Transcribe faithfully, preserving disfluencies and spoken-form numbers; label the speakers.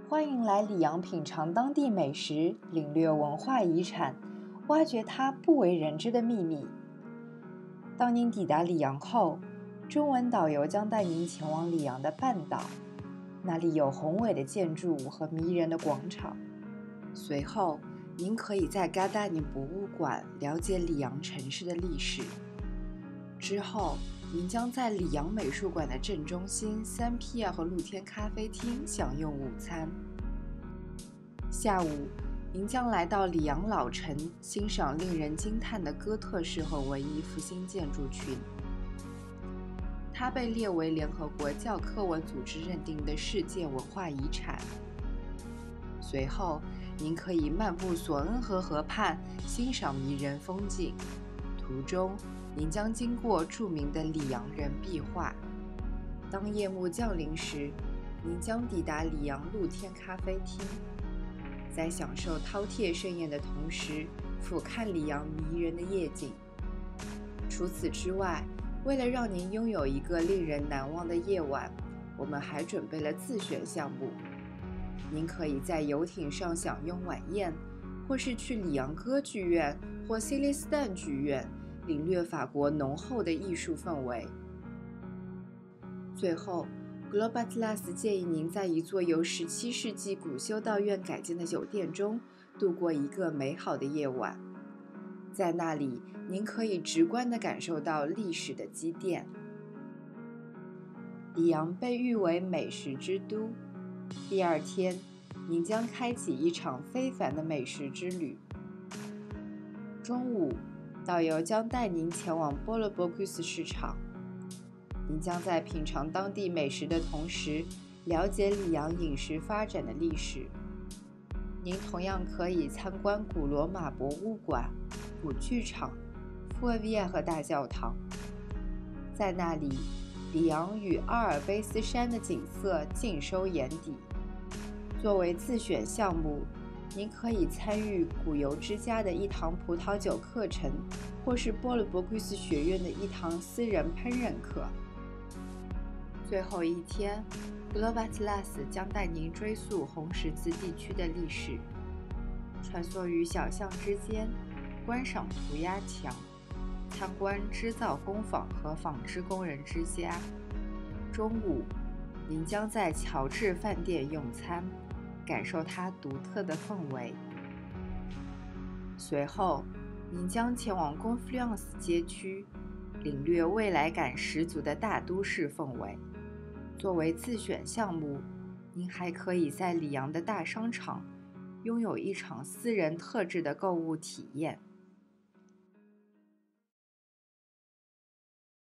Speaker 1: 欢迎来里昂品尝当地美食，领略文化遗产，挖掘它不为人知的秘密。当您抵达里昂后，中文导游将带您前往里昂的半岛，那里有宏伟的建筑和迷人的广场。随后，您可以在嘎达尼博物馆了解里昂城市的历史。之后，您将在里昂美术馆的正中心三 P R 和露天咖啡厅享用午餐。下午，您将来到里昂老城，欣赏令人惊叹的哥特式和文艺复兴建筑群。它被列为联合国教科文组织认定的世界文化遗产。随后，您可以漫步索恩河河畔，欣赏迷人风景。途中，您将经过著名的里昂人壁画。当夜幕降临时，您将抵达里昂露天咖啡厅，在享受饕餮盛宴的同时，俯瞰里昂迷人的夜景。除此之外，为了让您拥有一个令人难忘的夜晚，我们还准备了自选项目。您可以在游艇上享用晚宴，或是去里昂歌剧院或西利斯坦剧院，领略法国浓厚的艺术氛围。最后 Globe Atlas 建议您在一座由十七世纪古修道院改建的酒店中度过一个美好的夜晚。在那里，您可以直观地感受到历史的积淀。里昂被誉为美食之都。第二天，您将开启一场非凡的美食之旅。中午，导游将带您前往波罗博库斯市场。您将在品尝当地美食的同时，了解里昂饮食发展的历史。您同样可以参观古罗马博物馆、古剧场、富尔维亚和大教堂。在那里，里昂与阿尔卑斯山的景色尽收眼底。作为自选项目，您可以参与古游之家的一堂葡萄酒课程，或是波罗博库斯学院的一堂私人烹饪课。最后一天 Globe Atlas 将带您追溯红十字地区的历史，穿梭于小巷之间，观赏涂鸦墙，参观织造工坊和纺织工人之家。中午，您将在乔治饭店用餐，感受它独特的氛围。随后，您将前往 Confluence 街区，领略未来感十足的大都市氛围。作为自选项目，您还可以在里昂的大商场拥有一场私人特制的购物体验。